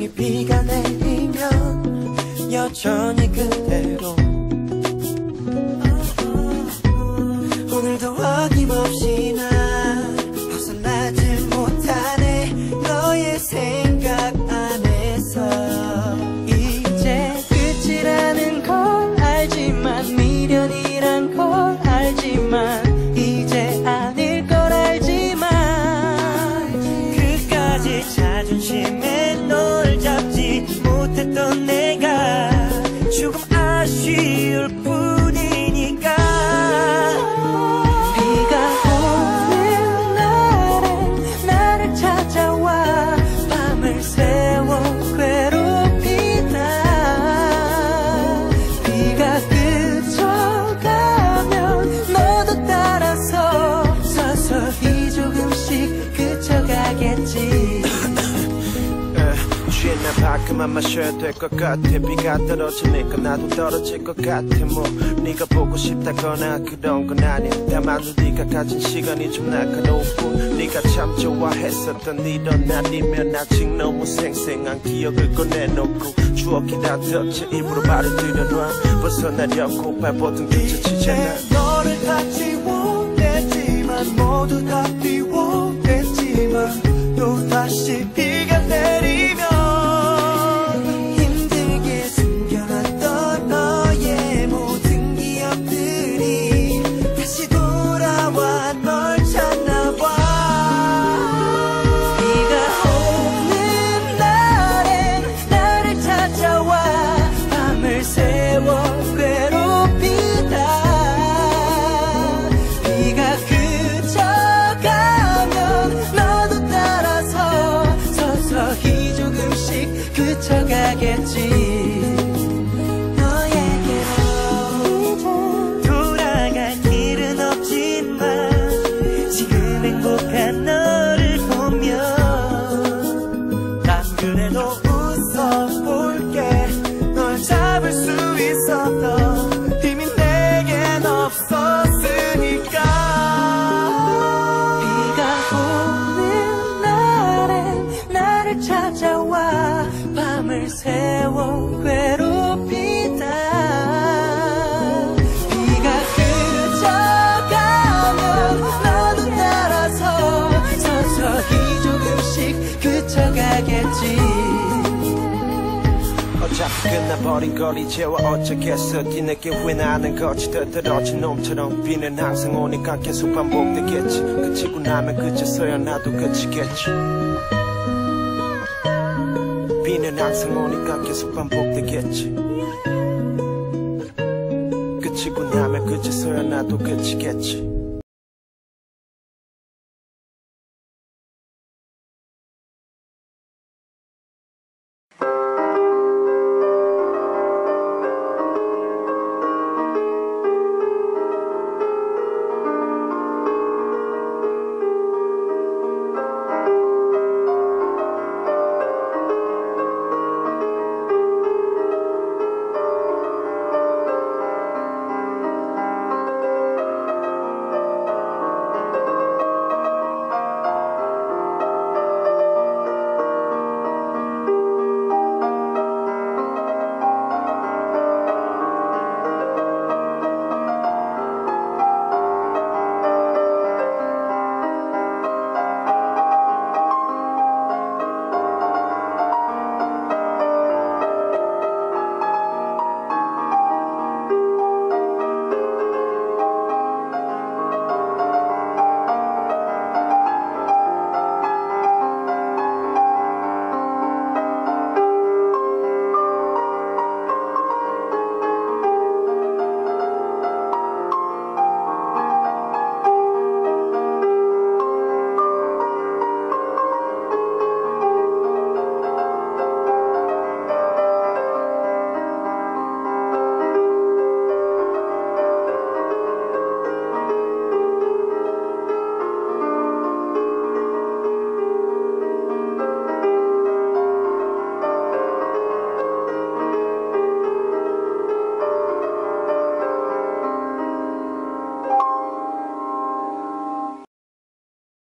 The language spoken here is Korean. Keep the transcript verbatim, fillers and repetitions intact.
다시 비가 내리면 여전히 그대로 오늘도 어김없이 난 벗어나질 못하네 너의 생각 안에서 이제 끝이라는 걸 알지만 미련이란 걸 알지만 이제 아닐 걸 알지만 그까지 자존심에 널 잡지 못했던 내가 조금 아쉬울 뿐이니까 비가 오는 날엔 나를 찾아와 밤을 새워 괴롭히다 비가 그쳐가면 너도 따라서 서서히 조금씩 그쳐가겠지 취했나 봐 그만 마셔야 될 것 같아 비가 떨어지니까 나도 떨어질 것 같아 뭐 네가 보고 싶다거나 그런 건 아니야 다만 네가 가진 시간이 좀 날카로운 뿐 네가 참 좋아했었던 이런 날이면 아직 너무 생생한 기억을 꺼내놓고 추억이 다 덮쳐 입으로 말을 들여놔 벗어나려고 발버둥 뒤처지잖아 너를 다 지워냈지만 모두 다 비워냈지만 또 다시 비가 내리면 힘들게 숨겨놨던 너의 모든 기억들이 다시 돌아와 널 찾나봐 비가 오는 날엔 나를 찾아와 밤을 새워 괴롭히다 비가 그쳐가면 너도 따라서 서서히 조금씩 그쳐가겠지 너에게로 돌아갈 길은 없지만 지금 행복한 너를 보며 난 그래도 웃어볼게 널 잡을 수 있었던 힘이 내겐 없었으니까 비가 오는 날엔 나를 찾아와 밤을 새워 괴롭히다 비가 그쳐가면 너도 따라서 서서히 조금씩 그쳐가겠지 어차피 끝나버린 걸 이제와 어쩌겠어 뒤늦게 후회나는 거지 들들어진 놈처럼 비는 항상 오니까 계속 반복되겠지 그치고 나면 그쳐서야 나도 그치겠지 비는 항상 오니까 계속 반복되겠지 그치고 나면 그쳐서야 나도 그치겠지